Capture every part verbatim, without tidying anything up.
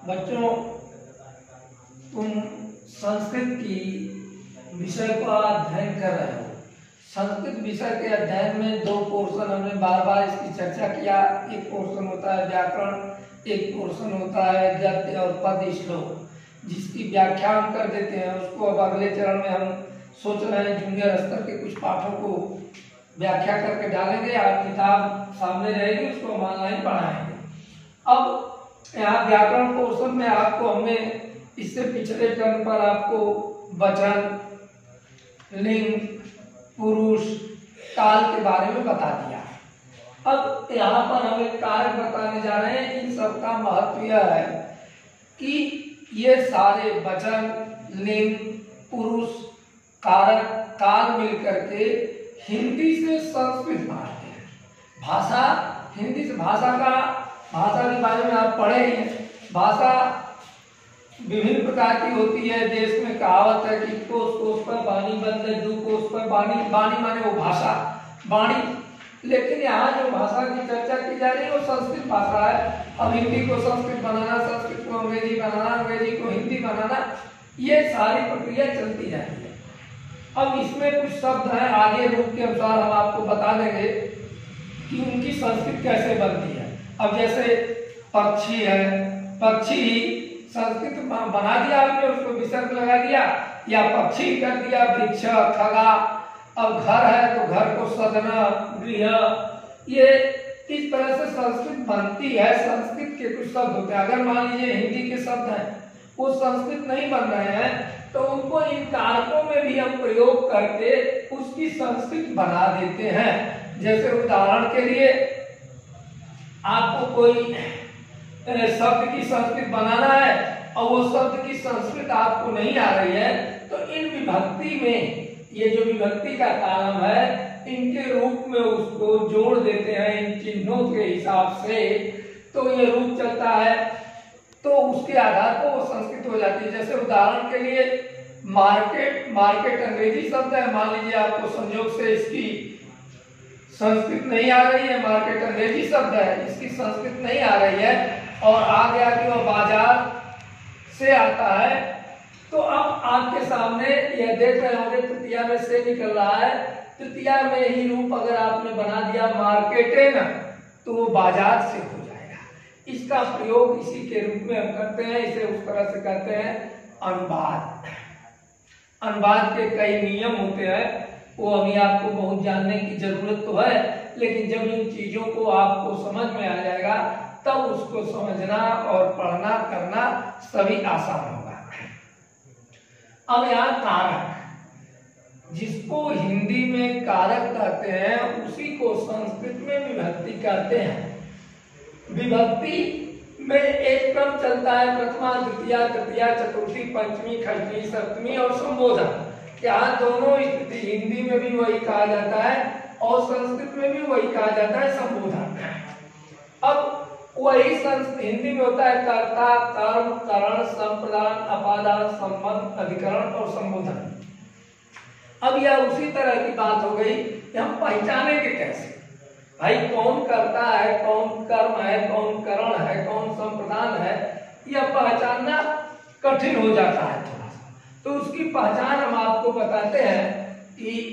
बच्चों, तुम संस्कृत की विषय का अध्ययन कर रहे हो। संस्कृत विषय के अध्ययन में दो पोर्शन हमने बार बार इसकी चर्चा किया। एक पोर्शन होता है व्याकरण, एक पोर्शन होता है गद्य और पद श्लोक, जिसकी व्याख्या हम कर देते हैं। उसको अब अगले चरण में हम सोच रहे हैं जूनियर स्तर के कुछ पाठों को व्याख्या करके डालेंगे। आप किताब सामने रहेगी, उसको हम ऑनलाइन पढ़ाएंगे। अब यहाँ व्याकरण पोर्शन में आपको हमने इससे पिछले टर्म पर आपको वचन, लिंग, पुरुष, काल के बारे में बता दिया। अब यहाँ पर हम एक कारक बताने जा रहे हैं। इन सब का महत्व यह है कि ये सारे वचन, लिंग, पुरुष, कारक, काल मिलकर के हिंदी से संस्कृत बनाते हैं। भाषा हिंदी से भाषा का भाषा के बारे में आप पढ़े ही हैं। भाषा विभिन्न प्रकार की होती है। देश में कहावत है कि कोस कोस पर वाणी बंद, दू कोस पर वाणी। वाणी माने वो भाषा, वाणी। लेकिन यहाँ जो भाषा की चर्चा की जा रही है वो संस्कृत भाषा है। अब हिंदी को संस्कृत बनाना, संस्कृत को अंग्रेजी बनाना, अंग्रेजी को हिंदी बनाना, ये सारी प्रक्रिया चलती जाती है। अब इसमें कुछ शब्द हैं, आगे रूप के अनुसार हम आपको बता देंगे कि उनकी संस्कृत कैसे बनती है। अब जैसे पक्षी है, पक्षी संस्कृत बना दिया आपने, उसको विसर्ग लगा दिया या पक्षी कर दिया, वृक्ष, खगा। अब घर है तो घर को सदन, गृह। ये इस तरह से संस्कृत बनती है। संस्कृत के कुछ शब्द होते हैं। अगर मान लीजिए हिंदी के शब्द हैं वो संस्कृत नहीं बन रहे हैं तो उनको इन कारकों में भी हम प्रयोग करके उसकी संस्कृत बना देते हैं। जैसे उदाहरण के लिए आपको कोई शब्द की संस्कृत बनाना है और वो शब्द की संस्कृत आपको नहीं आ रही है तो इन विभक्ति में, ये जो विभक्ति का कालम है, इनके रूप में उसको जोड़ देते हैं इन चिन्हों के हिसाब से, तो ये रूप चलता है। तो उसके आधार पर वो संस्कृत हो जाती है। जैसे उदाहरण के लिए मार्केट, मार्केट अंग्रेजी शब्द है। मान लीजिए आपको संयोग से इसकी संस्कृत नहीं आ रही है, मार्केट अंग्रेजी शब्द है, इसकी संस्कृत नहीं आ रही है और आ गया कि वह बाजार से आता है। तो अब आपके सामने यह देख रहे होंगे तृतीया में से निकल रहा है। तृतीया में ही रूप अगर आपने बना दिया मार्केटेन तो वो बाजार से हो जाएगा। इसका प्रयोग इसी के रूप में हम करते हैं। इसे उस तरह से कहते हैं अनुवाद। अनुवाद के कई नियम होते हैं, वो अभी आपको बहुत जानने की जरूरत तो है, लेकिन जब इन चीजों को आपको समझ में आ जाएगा तब उसको समझना और पढ़ना करना सभी आसान होगा। अब यहाँ कारक, जिसको हिंदी में कारक कहते हैं उसी को संस्कृत में विभक्ति कहते हैं। विभक्ति में एक क्रम चलता है, प्रथमा, द्वितीया, तृतीया, चतुर्थी, पंचमी, षष्ठी, सप्तमी और संबोधन। यहाँ दोनों स्थिति हिंदी में भी वही कहा जाता है और संस्कृत में भी वही कहा जाता है, संबोधन। अब वही संस्कृत हिंदी में होता है कर्ता, कर्म, करण, संप्रदान, अपादान, संबंध, अधिकरण और संबोधन। अब यह उसी तरह की बात हो गई कि हम पहचानेंगे कैसे भाई कौन करता है, कौन कर्म है, कौन करण है, कौन संप्रदान है। यह पहचानना कठिन हो जाता है थोड़ा सा। तो उसकी पहचान हम आपको बताते हैं कि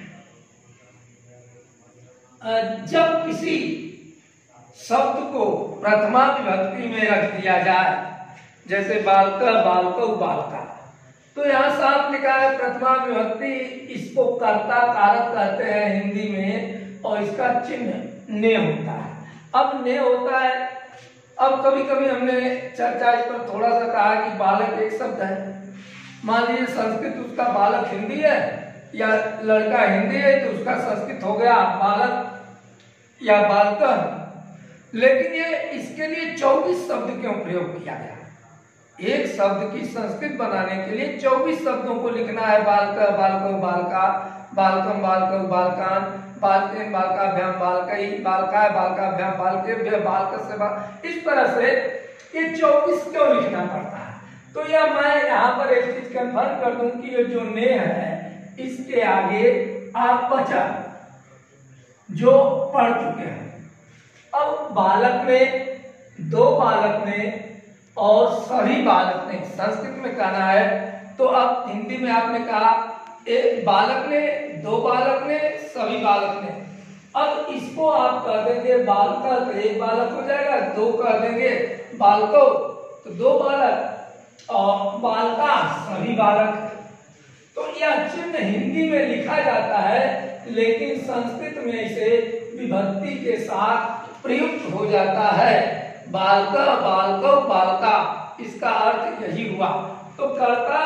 जब किसी शब्द को प्रथमा विभक्ति में रख दिया जाए, जैसे बालक, बालको, बालका, तो यहाँ साफ लिखा है प्रथमा विभक्ति। इसको कर्ता कारक कहते हैं हिंदी में और इसका चिन्ह ने होता है। अब ने होता है, अब कभी कभी हमने चर्चा इस पर थोड़ा सा कहा कि बालक एक शब्द है। मान लीजिए संस्कृत उसका बालक हिंदी है या लड़का हिंदी है तो उसका संस्कृत हो गया बालक या बालकन। लेकिन ये इसके लिए चौबीस शब्द क्यों प्रयोग किया गया? एक शब्द की संस्कृत बनाने के लिए चौबीस शब्दों को लिखना है। बालक, बालको, बालका, बालकम, बालको, बालकान, बालकेन, बालकाभ्याम, बालकई, बालकाय, बालकाभ्याम, बालकेभ्य, बालक से बाल। इस तरह से ये चौबीस क्यों लिखना पड़ता है? तो यह मैं यहाँ पर एक चीज कंफर्म कर दूं कि ये जो ने है इसके आगे आप वचन जो पढ़ चुके हैं। अब बालक में, दो बालक में और सभी बालक ने, संस्कृत में कहना है तो अब हिंदी में आपने कहा एक बालक ने, दो बालक ने, सभी बालक ने। अब इसको आप कर देंगे बालका तो एक बालक हो जाएगा, दो कर देंगे बालको तो दो बालक और बालका सभी बालक। तो यह चिन्ह हिंदी में लिखा जाता है लेकिन संस्कृत में इसे विभक्ति के साथ प्रयुक्त हो जाता है, बालका बालको बालका, इसका अर्थ यही हुआ। तो कर्ता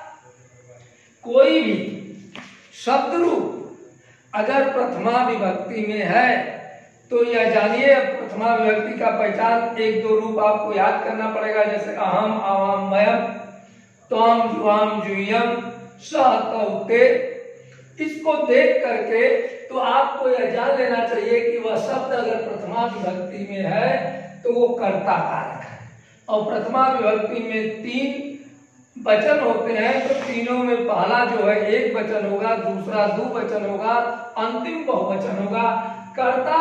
कोई भी शब्द रूप अगर प्रथमा विभक्ति में है तो यह जानिए प्रथमा विभक्ति का पहचान एक दो रूप आपको याद करना पड़ेगा, जैसे अहम आवाम मयम, त्वम जुआम जुयम, सह तौते। इसको देख करके तो आपको यह जान लेना चाहिए कि वह शब्द अगर प्रथमा विभक्ति में है तो वो कर्ता कारक है, और प्रथमा विभक्ति में तीन वचन होते हैं तो तीनों में पहला जो है एक वचन होगा, दूसरा दो वचन होगा, अंतिम बहुवचन होगा, कर्ता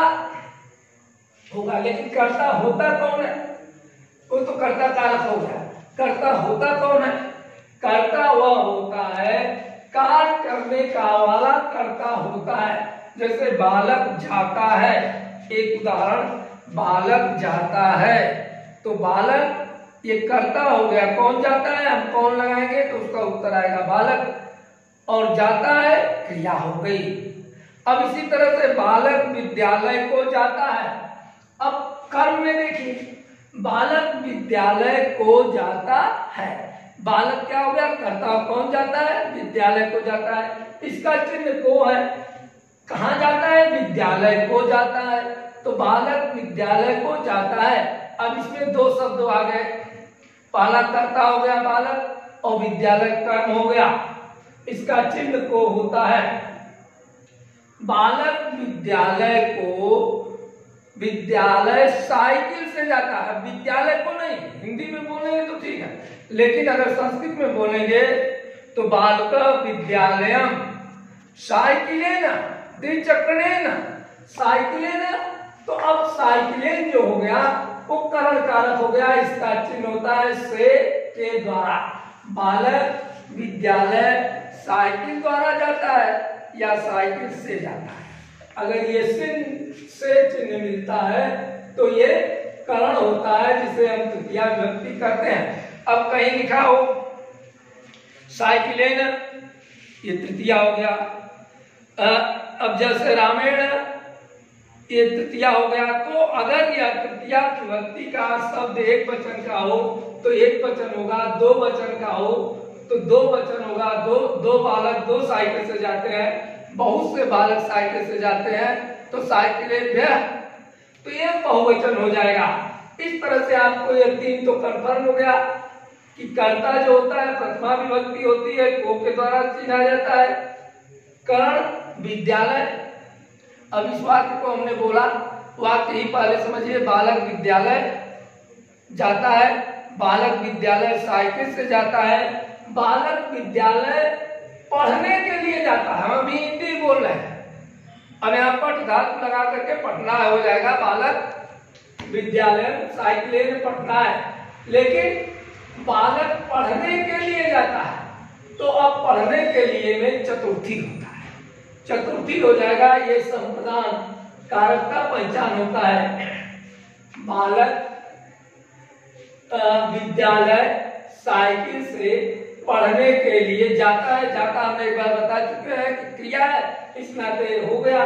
होगा। लेकिन कर्ता होता कौन है? वो तो कर्ता कारक हो गया। कर्ता होता कौन है? कर्ता वह होता है कार्य करने का वाला कर्ता होता है। जैसे बालक जाता है, एक उदाहरण, बालक जाता है तो बालक ये कर्ता हो गया। कौन जाता है? हम कौन लगाएंगे तो उसका उत्तर आएगा बालक, और जाता है क्रिया हो गई। अब इसी तरह से बालक विद्यालय को जाता है। अब कर्म में देखिए, बालक विद्यालय को जाता है, बालक क्या हो गया? कर्ता। कौन जाता है? विद्यालय को जाता है। इसका चिन्ह को है, कहाँ जाता है? विद्यालय को जाता है। तो बालक विद्यालय को जाता है। अब इसमें दो शब्द आ गए, पहला कर्ता हो गया बालक और विद्यालय कर्म हो गया। इसका चिन्ह को होता है। बालक विद्यालय को, विद्यालय साइकिल से जाता है, विद्यालय को नहीं। हिंदी में बोलेंगे तो ठीक है, लेकिन अगर संस्कृत में बोलेंगे तो बालक विद्यालयम साइकिलेन द्विचक्रेण साइकिलेन। तो अब साइकिलेन जो हो गया वो करण कारक हो गया। इसका चिन्ह होता है से के द्वारा। बालक विद्यालय साइकिल द्वारा जाता है या साइकिल से जाता है। अगर ये चिन्ह से चिन्ह मिलता है तो ये करण होता है, जिसे हम तृतीया विभक्ति करते हैं। अब कहीं लिखा हो साइकिलेन, ये तृतीया हो गया। अब जैसे रामेण, ये तृतीया हो गया। तो अगर यह तृतीया विभक्ति का शब्द एक वचन का हो तो एक वचन होगा, दो वचन का हो तो दो वचन होगा। दो दो बालक दो साइकिल से जाते हैं, बहुत से बालक साइकिल से जाते हैं तो साइकिलेभ्य, तो ये बहुवचन हो जाएगा। इस तरह से आपको ये तीन तो कंफर्म हो गया कि कर्ता जो होता है प्रथमा विभक्ति होती है, को के द्वारा चिन्हा जाता है, कर्ण विद्यालय। अब इस वाक्य को हमने बोला, वाक्य ही पहले समझिए, बालक विद्यालय जाता है, बालक विद्यालय साइकिल से जाता है, बालक विद्यालय पढ़ने के लिए जाता है। हम अभी हिंदी बोल रहे हैं, अब यहाँ पठ धातु लगा करके पढ़ना हो जाएगा। बालक विद्यालय साइकिल में पढ़ना है, लेकिन बालक पढ़ने के लिए जाता है तो अब पढ़ने के लिए में चतुर्थी होता है, चतुर्थी हो जाएगा। ये संप्रदान कारक का पहचान होता है। बालक विद्यालय साइकिल से पढ़ने के लिए जाता है। जाता हमने एक बार बता चुके हैं कि क्रिया है, इस नाते हो गया।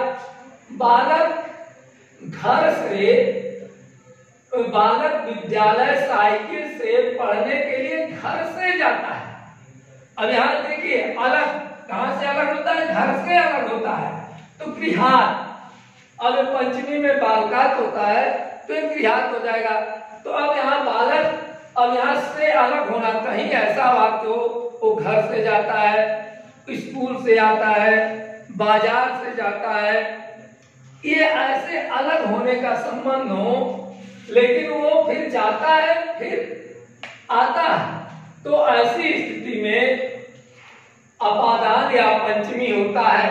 बालक घर से, बालक विद्यालय साइकिल से पढ़ने के लिए घर से जाता है। अब यहाँ देखिए अलग, कहां से अलग होता है? घर से अलग होता है। तो गृहात, अब पंचमी में बालकात होता है तो एक गृहात हो जाएगा। तो अब यहाँ बालक, अब यहाँ से अलग होना, कहीं ऐसा वाक्य हो वो घर से जाता है, स्कूल से आता है, बाजार से जाता है, ये ऐसे अलग होने का संबंध हो, लेकिन वो फिर जाता है फिर आता है। तो ऐसी स्थिति में अपादान या पंचमी होता है,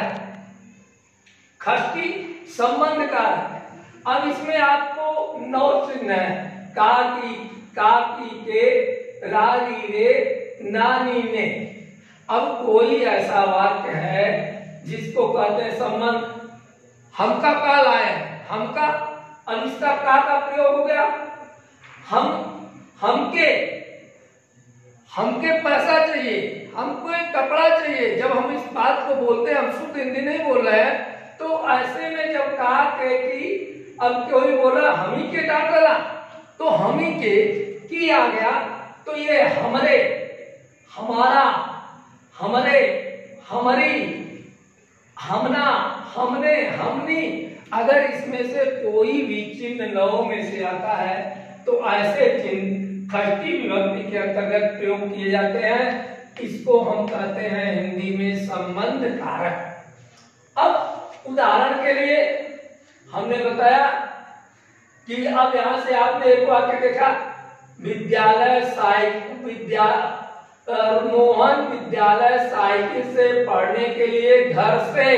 षष्ठी संबंध का। अब इसमें आपको नौ चिन्ह है, कहा कि काकी के, रारी रे, नानी ने। अब कोई ऐसा वाक्य है जिसको कहते हैं संबंध। हमका का लाए, हमका, अब इसका का का प्रयोग हो गया। हम, हमके, हमके पैसा चाहिए, हमको एक कपड़ा चाहिए। जब हम इस बात को बोलते हैं, हम शुद्ध हिंदी नहीं बोल रहे हैं, तो ऐसे में जब कहा के कि अब कोई बोला हम ही के डाला, तो हम ही के की आ गया, तो ये हमरे, हमारा, हमरे, हमारी, हमना, हमने, हमनी, अगर इसमें से कोई भी चिन्ह नौ में से आता है तो ऐसे चिन्ह षष्ठी विभक्ति के अंतर्गत प्रयोग किए जाते हैं। इसको हम कहते हैं हिंदी में संबंध कारक। अब उदाहरण के लिए हमने बताया कि अब यहां से आपने एक वाक्य देखा, विद्यालय साइकिल, विद्या मोहन विद्यालय साइकिल से पढ़ने के लिए घर से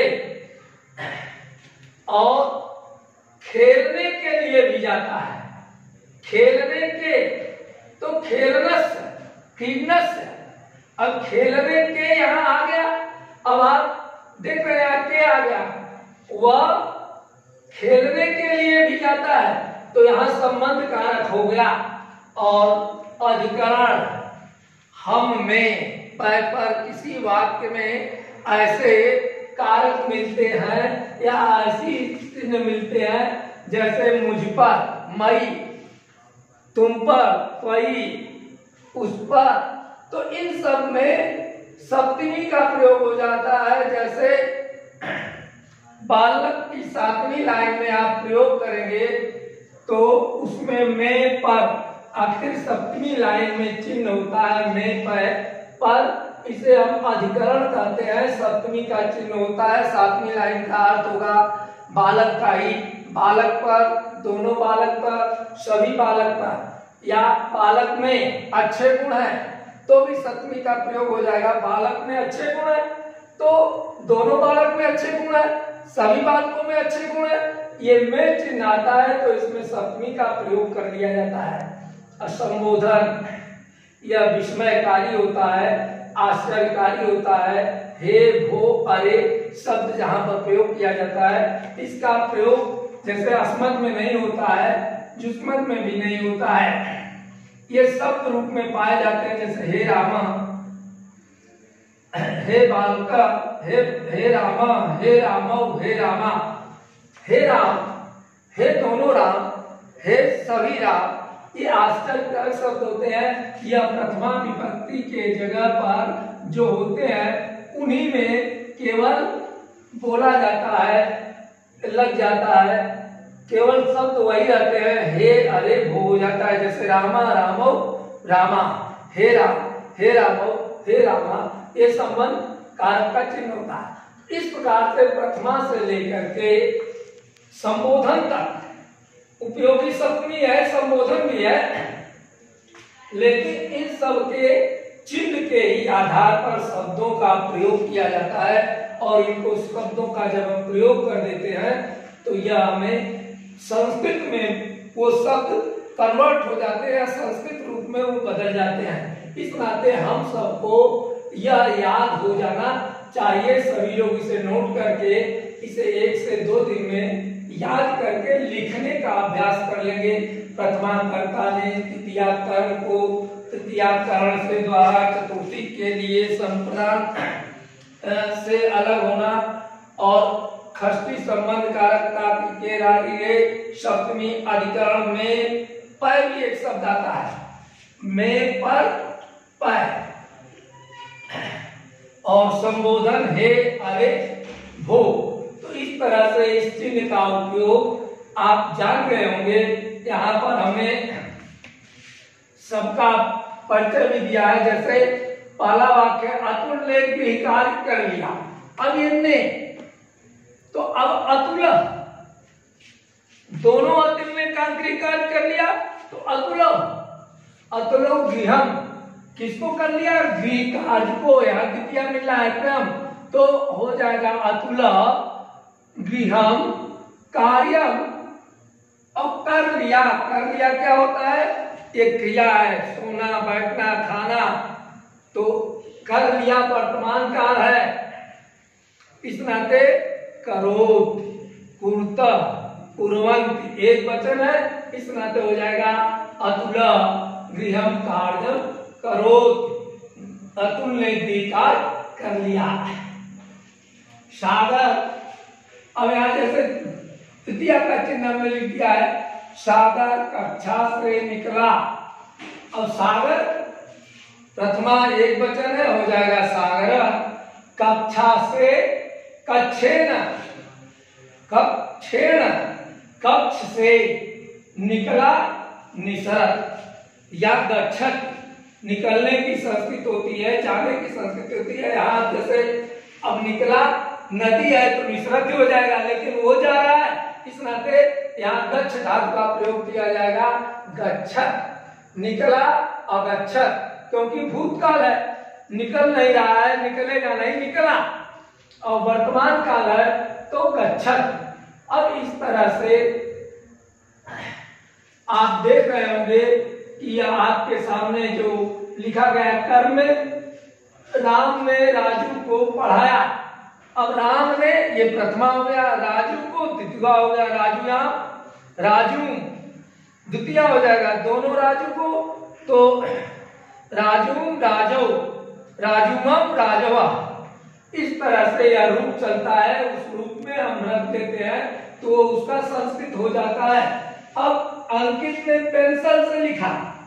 और खेलने के लिए भी जाता है। खेलने के तो खेलनस, फिटनेस। अब खेलने के यहां आ गया। अब आप देख रहे हैं के आ गया, वह खेलने के लिए भी जाता है, तो यहां संबंध कारक हो गया। और अधिकरण हम में पै पर किसी वाक्य में ऐसे कारक मिलते हैं या ऐसी चिन्ह मिलते हैं जैसे मुझ पर मई, तुम पर पई, उस पर, तो इन सब में सप्तमी का प्रयोग हो जाता है। जैसे बालक की सातवीं लाइन में आप प्रयोग करेंगे तो उसमें में पर आखिर सप्तमी लाइन में चिन्ह होता है में पर, पर इसे हम अधिकरण कहते हैं। सप्तमी का चिन्ह होता है, सातवीं लाइन का अर्थ होगा बालक का ही, बालक पर, दोनों बालक पर, सभी बालक पर, या बालक में अच्छे गुण है तो भी सप्तमी का प्रयोग हो जाएगा। बालक में अच्छे गुण है तो दोनों बालक में अच्छे गुण है, सभी बालकों में अच्छे गुण है, ये में चिन्ह आता है तो इसमें सप्तमी का प्रयोग कर लिया जाता है। संबोधन यह विस्मयकारी होता है, आश्चर्यकारी होता है। हे, भो, अरे शब्द जहां पर प्रयोग किया जाता है, इसका प्रयोग जैसे अस्मद में नहीं होता है, जुस्मद में भी नहीं होता है। ये शब्द रूप में पाए जाते हैं, जैसे हे रामा, हे बालका, हे हे रामा, हे रामौ, हे रामा, हे राम, हे दोनों राम, हे सभी राम। ये आश्चर्यकारक शब्द होते हैं। यह प्रथमा विभक्ति के जगह पर जो होते हैं उन्हीं में केवल बोला जाता है, लग जाता है, केवल शब्द वही रहते हैं। हे, अरे, भो हो जाता है। जैसे रामा, रामो, रामा, हे राम, हे रामो, हे रामा, ये संबंध कारक का चिन्ह होता है। इस प्रकार से प्रथमा से लेकर के संबोधन तक उपयोगी सप्तमी है, संबोधन भी है, लेकिन इन सब के चिन्ह के ही आधार पर शब्दों का प्रयोग किया जाता है। और इनको शब्दों का जब हम प्रयोग कर देते हैं तो यह हमें संस्कृत में वो शब्द कन्वर्ट हो जाते हैं, संस्कृत रूप में वो बदल जाते हैं। इस नाते हम सबको यह याद हो जाना चाहिए। सभी लोग इसे नोट करके इसे एक से दो दिन में याद करके लिखने का अभ्यास कर लेंगे। प्रथमाकर्ता ने तृतीयाकरण को तृतीयाकरण से द्वारा चतुर्थी के लिए संप्रदान से अलग होना और षष्ठी संबंध कारकता के रागी सप्तमी अधिकरण में पर भी एक शब्द आता है, में पर पर, और संबोधन हे, अरे, भो। तो इस तरह से इस चिन्ह का उपयोग आप जान गए होंगे। यहाँ पर हमें सबका परिचय भी दिया है। जैसे पहला वाक्य, अतुल ने गृहकार्य कर लिया। अब इनने तो अब अतुल, दोनों अतुल ने का गृहकार्य कर लिया तो अतुल, अतुलो गृहम, किसको कर लिया? गृह कार्य को। यहाँ द्वितीय मिल रहा है क्रम, तो हो जाएगा अतुल गृहम कार्यम। अब कर लिया, कर लिया क्या होता है? एक क्रिया है, सोना, बैठना, खाना, तो कर लिया वर्तमान काल है, इस नाते करोत, कुरुतः, कुर्वन्ति एक वचन है, इस नाते हो जाएगा अतुल गृहम कार्यम करोत, अतुल ने द्विकार कर लिया। सागर, अब यहाँ जैसे तृतीया का चिन्ह में लिख दिया है, सागर कक्षा से निकला। अब सागर प्रथमा एक वचन है, हो जाएगा सागर, कक्षा से कक्षेन, कक्षेन कक्ष से निकला, निसर या गच्छत, निकलने की संस्कृत होती है, जाने की संस्कृत होती है। यहाँ जैसे अब निकला नदी है तो निसरत हो जाएगा, लेकिन वो जा रहा है, इस नाते यहाँ गच्छ धातु का प्रयोग किया जाएगा, गच्छत, निकला अगच्छत, क्योंकि भूतकाल है, निकल नहीं रहा है, निकलेगा नहीं, निकला, और वर्तमान काल है तो गच्छत। अब इस तरह से आप देख रहे होंगे कि यह आपके सामने जो लिखा गया, कर्म राम ने राजू को पढ़ाया। अब राम ने, ये प्रथमा हो गया, राजू को द्वितीया हो गया, राजू यहाँ राजू द्वितीया हो जाएगा, दोनों राजू को, तो राजू राजो, राजूमम राजवा, इस तरह से यह रूप चलता है। उस रूप में हम रख देते हैं तो उसका संस्कृत हो जाता है। अब अंकित ने पेंसिल से लिखा,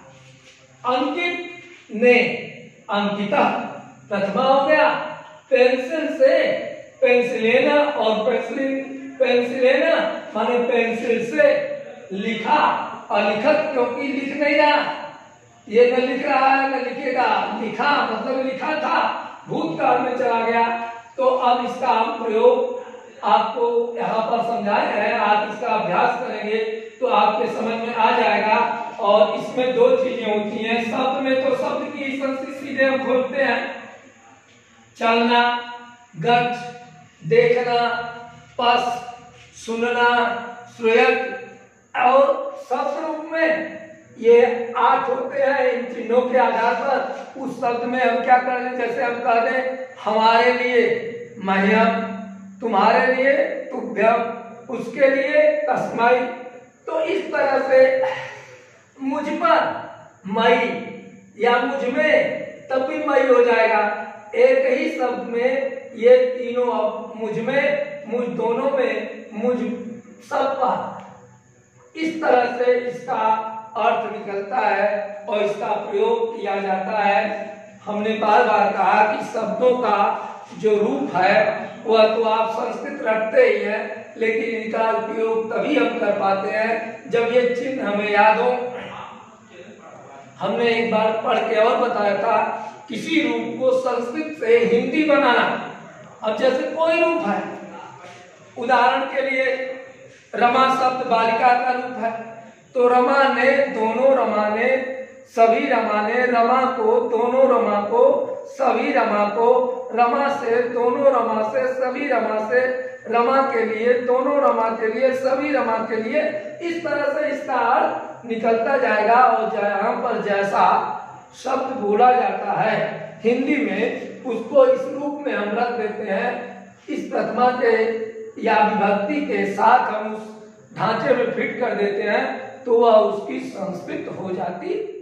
अंकित ने, अंकिता प्रथमा हो गया, पेंसिल से पेंसिलेना, और पेंसिल पेंसिलेना माने पेंसिल से लिखा, अलिखत क्योंकि लिख नहीं रहा, ये न लिख रहा है न लिखेगा, लिखा मतलब लिखा था, भूतकाल में चला गया। तो अब इसका हम प्रयोग आपको यहाँ पर समझाए हैं, आप इसका अभ्यास करेंगे तो आपके समझ में आ जाएगा। और इसमें दो चीजें होती हैं, शब्द में तो शब्द की संस्कृत सीधे हम खोलते हैं, चलना, गच्छ, देखना, पस, सुनना, श्रूयत, और शब्द रूप में ये आठ होते हैं। इन चिन्हों के आधार पर उस शब्द में हम क्या कर लें, जैसे हम कह दें हमारे लिए मह्यम, तुम्हारे लिए तुभ्यम, उसके लिए तस्मै, तो इस तरह से मुझ पर मई या मुझ में, तब भी मई हो जाएगा। एक ही शब्द में ये तीनों, अब मुझ में, मुझ दोनों में, मुझ सब पर, इस तरह से इसका अर्थ निकलता है और इसका प्रयोग किया जाता है। हमने बार बार कहा कि शब्दों का जो रूप है वह तो आप संस्कृत रखते ही हैं, लेकिन इनका उपयोग तभी हम कर पाते हैं जब ये चिन्ह हमें याद हो। हमने एक बार पढ़ के और बताया था, किसी रूप को संस्कृत से हिंदी बनाना। अब जैसे कोई रूप है, उदाहरण के लिए रमा शब्द बालिका का रूप है, तो रमा ने, दोनों रमा ने, सभी रमा ने, रमा को, दोनों रमा को, सभी रमा को, रमा से, दोनों रमा से, सभी रमा से, रमा के लिए, दोनों रमा के लिए, सभी रमा के लिए, इस तरह से इसका अर्थ निकलता जाएगा। और यहाँ पर जैसा शब्द बोला जाता है हिंदी में, उसको इस रूप में हम रख देते हैं, इस प्रथमा के या विभक्ति के साथ हम उस ढांचे में फिट कर देते हैं, तो वह उसकी संस्कृत हो जाती